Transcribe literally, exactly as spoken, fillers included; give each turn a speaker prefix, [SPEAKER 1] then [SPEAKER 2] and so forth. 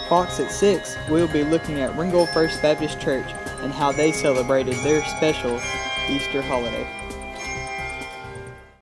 [SPEAKER 1] Fox at six, we'll be looking at Ringgold First Baptist Church and how they celebrated their special Easter holiday.